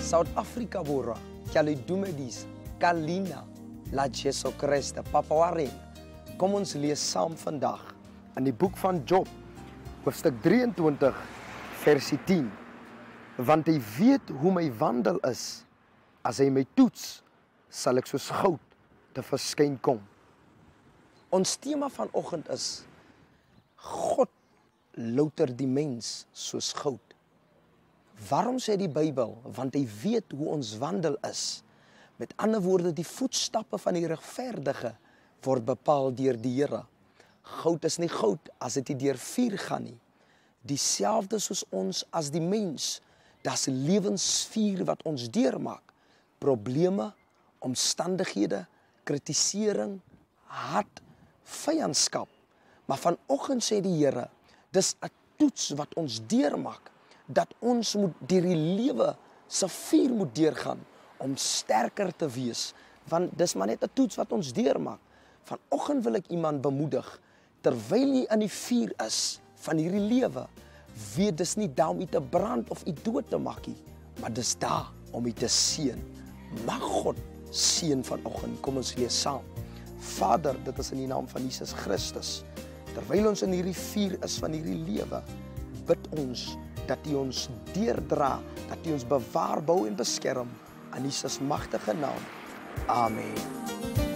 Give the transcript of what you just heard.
South Africa wora, kyalo dumedisa, Kalina, la Jesu Christe, Papa Warren. Kom ons lees saam vandag in die boek van Job, hoofstuk 23, versie 10. Want hy weet hoe my wandel is, as hy my toets, sal ek soos goud te verskyn kom. Ons tema vanoggend is, God louter die mens soos goud. Waarom sê die Bybel? Want hy weet hoe ons wandel is. Met ander woorde, die voetstappe van die regverdige word bepaal deur die Here. Goud is nie goud as dit nie deur vuur gaan nie. Dieselfde soos ons as die mens. Daar's 'n lewensvuur wat ons deurmaak. Probleme, omstandighede, kritisering, haat, vyandskap. Maar vanoggend sê die Here, dis 'n toets wat ons deurmaak, dat ons moet deur die lewe se vuur moet deurgaan om sterker te wees, want dis maar net 'n toets wat ons deurmaak. Vanoggend wil ek iemand bemoedig, terwyl jy in die vuur is van hierdie lewe, weet dis nie daar om jy te brand of jy dood te maak nie, maar dis daar om jy te seën. Mag God seën vanoggend. Kom ons lees saam. Vader, dit is in die naam van Jesus Christus. Terwyl ons in hierdie vuur is van hierdie lewe, bid ons dat U ons deurdra, dat U ons bewaar, bou en beskerm in Jesus magtige naam. Amen.